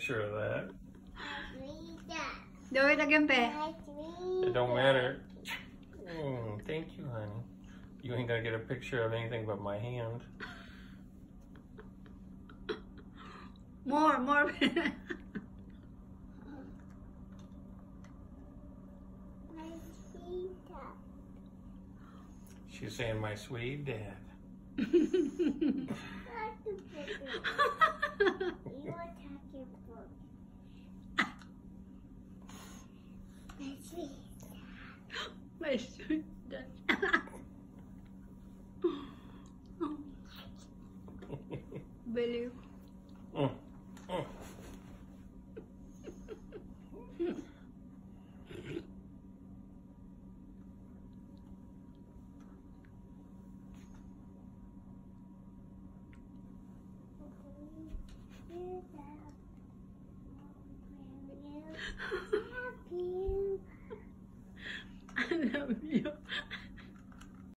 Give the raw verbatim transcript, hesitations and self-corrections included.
picture of that. Do it again, Pe. It don't matter. Mm, thank you, honey. You ain't gonna get a picture of anything but my hand. More, more. She's saying, my sweet dad. My sweet dad. Believe. Mm, mm. Happy.